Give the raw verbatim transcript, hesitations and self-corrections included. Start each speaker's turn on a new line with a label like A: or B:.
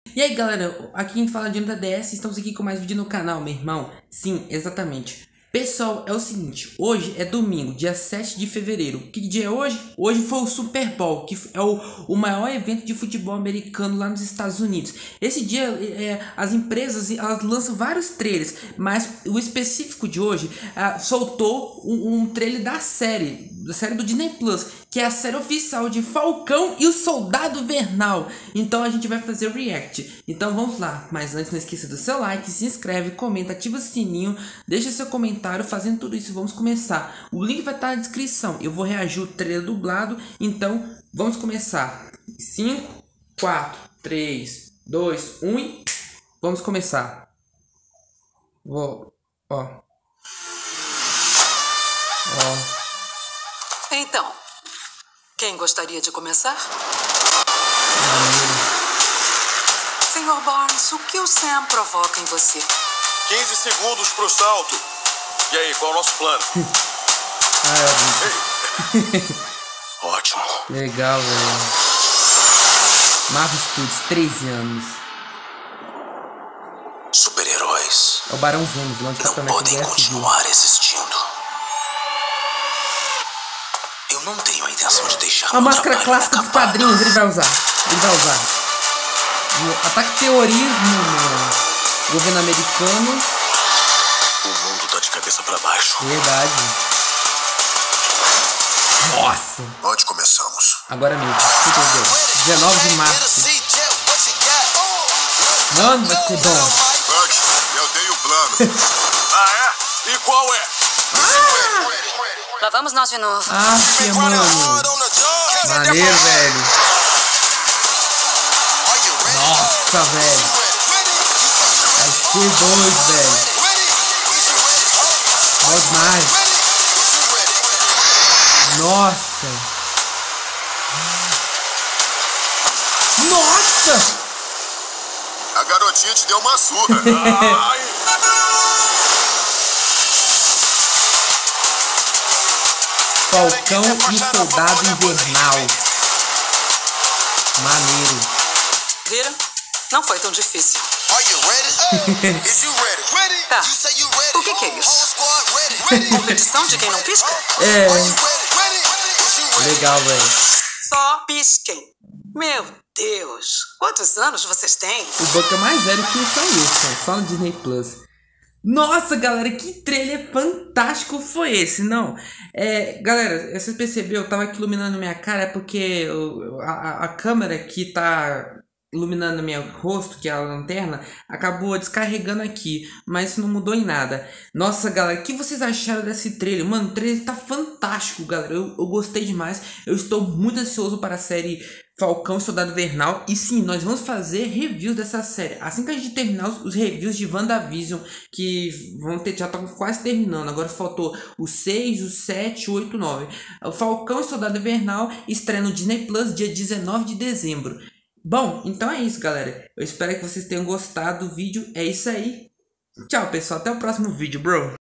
A: E aí galera, aqui quem fala é Jonathan D S, estamos aqui com mais vídeo no canal, meu irmão. Sim, exatamente. Pessoal, é o seguinte, hoje é domingo, dia sete de fevereiro. Que dia é hoje? Hoje foi o Super Bowl, que é o, o maior evento de futebol americano lá nos Estados Unidos. Esse dia, é, as empresas elas lançam vários trailers, mas o específico de hoje é, soltou um, um trailer da série, da série do Disney Plus, que é a série oficial de Falcão e o Soldado Invernal. Então a gente vai fazer o react. Então vamos lá, mas antes não esqueça do seu like, se inscreve, comenta, ativa o sininho, deixa seu comentário. Fazendo tudo isso, vamos começar. O link vai estar na descrição. Eu vou reagir o trailer dublado. Então, vamos começar. cinco, quatro, três, dois, um e... Vamos começar. Vou... Ó. Ó.
B: Então, quem gostaria de começar?
A: Hum.
B: senhor Barnes, o que o Sam provoca em você?
C: quinze segundos pro salto. E aí, qual é o nosso plano?
A: ah,
C: é Ótimo.
A: Legal, velho. Marvel Studios, treze anos.
C: Super-heróis
A: É o Barão Zemo, vilão de Capitão
C: não
A: América
C: podem
A: Guerra Civil.
C: continuar existindo. Eu não tenho a intenção de deixar
A: A máscara clássica dos quadrinhos, ele vai usar. Ele vai usar. O ataque terrorismo no governo americano.
C: O mundo tá de cabeça pra baixo.
A: Verdade. Nossa.
C: Onde começamos?
A: Agora mesmo. dezenove de março. Mano, vai ser bom.
C: Buck, eu tenho o plano. ah, é? E qual é?
A: Ah!
B: Lá vamos nós de novo.
A: Ah, que mano. Maneiro, velho. Nossa, velho. Vai ser doido, velho. Bom demais. Nossa. Nossa.
C: A garotinha te deu uma surra.
A: Falcão e o Soldado Invernal. Maneiro.
B: Viram? Não foi tão difícil. Tá. O que, que é isso? Competição de quem não pisca?
A: É. Legal, velho.
B: Só pisquem. Meu Deus. Quantos anos vocês têm?
A: O Buck é mais velho que o Sam Wilson, só no Disney Plus. Nossa, galera, que trailer fantástico foi esse, não? É, galera, vocês perceberam, eu tava aqui iluminando minha cara porque a, a câmera que tá iluminando meu rosto, que é a lanterna, acabou descarregando aqui, mas isso não mudou em nada. Nossa, galera, o que vocês acharam desse trailer? Mano, o trailer tá fantástico, galera, eu, eu gostei demais, eu estou muito ansioso para a série Falcão e Soldado Invernal. E sim, nós vamos fazer reviews dessa série assim que a gente terminar os, os reviews de WandaVision, que vão ter, já estão quase terminando. Agora faltou o seis, o sete, o oito, o nove. O Falcão e Soldado Invernal estreia no Disney Plus dia dezenove de dezembro. Bom, então é isso, galera. Eu espero que vocês tenham gostado do vídeo. É isso aí. Tchau, pessoal. Até o próximo vídeo, bro.